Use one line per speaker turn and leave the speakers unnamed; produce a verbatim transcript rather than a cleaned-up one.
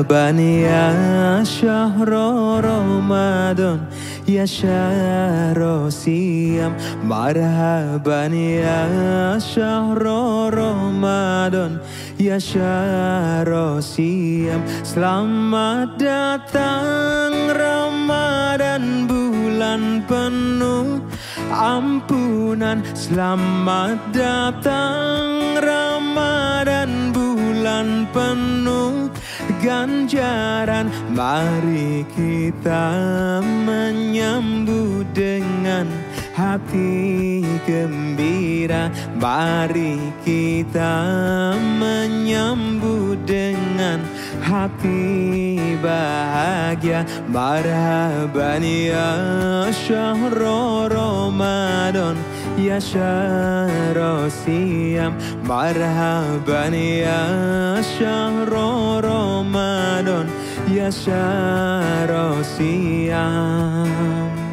مرحبا يا شهر رمضان يا شهر صيام مرحبا يا شهر رمضان ya syahro siam. Selamat datang Ramadan, bulan penuh ampunan. Selamat datang Ramadan, bulan penuh ganjaran. Mari kita menyambut dengan hati gembira. Mari kita menyambut dengan hati bahagia. Marhaban ya syahrul Ramadan ya syahrul siam. Marhaban ya syahrul Ramadan ya syahrul siam.